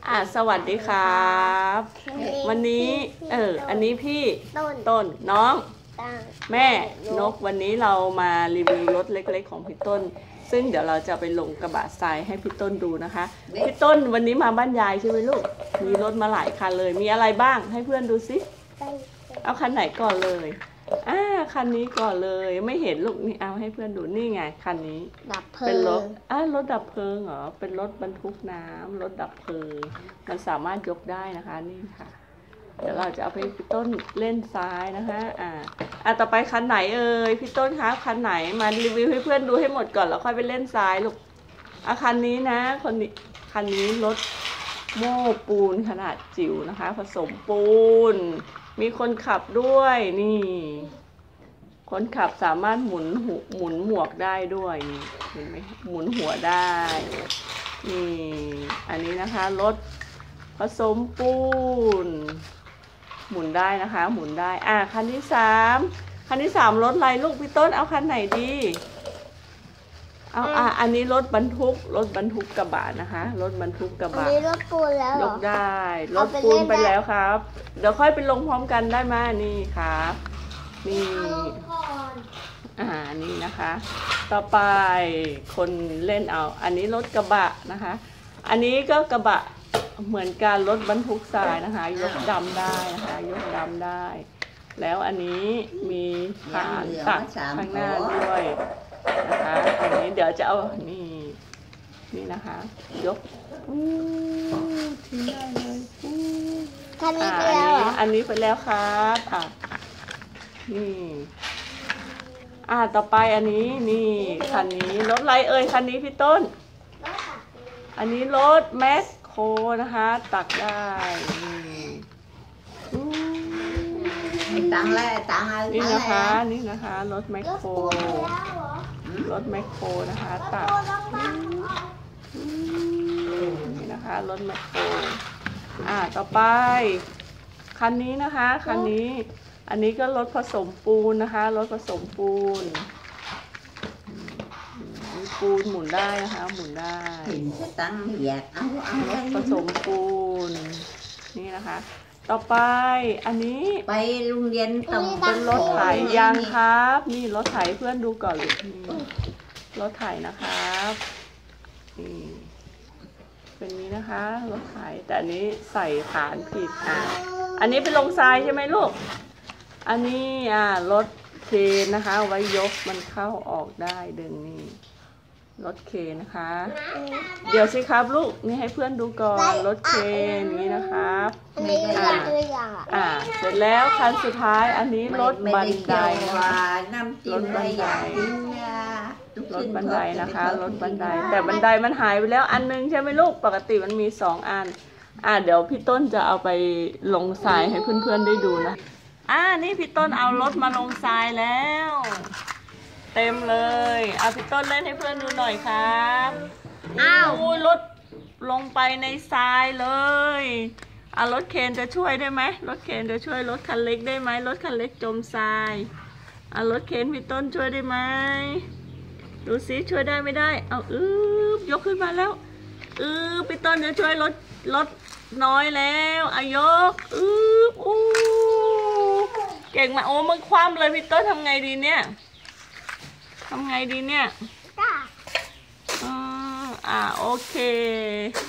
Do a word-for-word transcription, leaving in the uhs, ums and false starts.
อ่าสวัสดีครับวันนี้เอออันนี้พี่ต้นน้องแม่นกวันนี้เรามารีวิวรถเล็กๆของพี่ต้นซึ่งเดี๋ยวเราจะไปลงกระบะทรายให้พี่ต้นดูนะคะพี่ต้นวันนี้มาบ้านยายใช่ไหมลูกมีรถมาหลายคันเลยมีอะไรบ้างให้เพื่อนดูสิเอาคันไหนก่อนเลยอ่าคันนี้ก่อนเลยไม่เห็นลูกนี่เอาให้เพื่อนดูนี่ไงคันนี้เป็นรถอ่ารถดับเพลิงเหรอเป็นรถบรรทุกน้ำรถดับเพลิงมันสามารถยกได้นะคะนี่ค่ะเดี๋ยวเราจะเอาไปพี่ต้นเล่นทรายนะคะอ่าอ่าต่อไปคันไหนเอ่ยพี่ต้นคะคันไหนมารีวิวให้เพื่อนดูให้หมดก่อนแล้วค่อยไปเล่นทรายลูกอ่ะคันนี้นะคนนี้คันนี้รถโม้ปูนขนาดจิ๋วนะคะผสมปูนมีคนขับด้วยนี่คนขับสามารถหมุนหูหมุนหมวกได้ด้วยนี่เห็นไหมหมุนหัวได้นี่อันนี้นะคะรถผสมปูนหมุนได้นะคะหมุนได้อ่ะคันที่สามคันที่สามรถอะไรลูกพี่ต้นเอาคันไหนดีเอาอ่ะอันนี้รถบรรทุกรถบรรทุกกระบะนะคะรถบรรทุกกระบะอันนี้รถปูนแล้วเหรอยกได้รถปูนไปแล้วครับเดี๋ยวค่อยไปลงพร้อมกันได้ไหมนี่ครับนี่อ่านี่นะคะต่อไปคนเล่นเอาอันนี้รถกระบะนะคะอันนี้ก็กระบะเหมือนการรถบรรทุกทรายนะคะยกดำได้นะคะยกดำได้แล้วอันนี้มีฐานตักข้างหน้าด้วยนะคะอันนี้เดี๋ยวจะเอานี่นี่นะคะยกอู้ทิ้งได้เลยอู้คันนี้ไปแล้วเหรออันนี้ไปแล้วครับอ่ะนี่อ่าต่อไปอันนี้นี่คันนี้รถอะไรเอ่ยคันนี้พี่ต้นอันนี้รถแมคโครนะคะตักได้นี่ตังแล้วตังนี่นะคะนี่นะคะรถแมคโครรถแมคโครนะคะตักนี่นะคะรถแมคโครอ่าต่อไปคันนี้นะคะคันนี้อันนี้ก็รถผสมปูนนะคะรถผสมปูนปูนหมุนได้นะคะหมุนได้ตังอยากเอาเอารถผสมปูนนี่นะคะต่อไปอันนี้ไปโรงเรียนต้องเป็นรถไถยางครับนี่รถไถเพื่อนดูก่อนเลยนี่รถไถนะครับนี่เป็นนี้นะคะรถไถแต่อันนี้ใส่ฐานผิดอ่ะอันนี้เป็นลงทรายใช่ไหมลูกอันนี้อ่ารถเคนนะคะไว้ยกมันเข้าออกได้ดึงนี่รถเคนนะคะเดี๋ยวสิครับลูกนี่ให้เพื่อนดูก่อนรถเคนนี้นะครับนี่อ่าอ่าเสร็จแล้วคันสุดท้ายอันนี้รถบันไดนะคะรถบันไดรถบันไดนะคะรถบันไดแต่บันไดมันหายไปแล้วอันนึงใช่ไหมลูกปกติมันมีสองอันอ่าเดี๋ยวพี่ต้นจะเอาไปลงทรายให้เพื่อนๆได้ดูนะอ่านี่พี่ต้นเอารถมาลงทรายแล้วเต็มเลยเอาพี่ต้นเล่นให้เพื่อนดูหน่อยครับอ้าวรถลงไปในทรายเลยอ่ารถเคนจะช่วยได้ไหมรถเคนจะช่วยรถคันเล็กได้ไหมรถคันเล็กจมทรายอ่ารถเคนพี่ต้นช่วยได้ไหมดูซิช่วยได้ไม่ได้เอาอืบยกขึ้นมาแล้วอืบพี่ต้นจะช่วยรถรถน้อยแล้วอายกอืบอู้เก่งมากโอ้มันคว่ำเลยพี่ต้นทำไงดีเนี่ยทำไงดีเนี่ยอ่าอ่าโอเค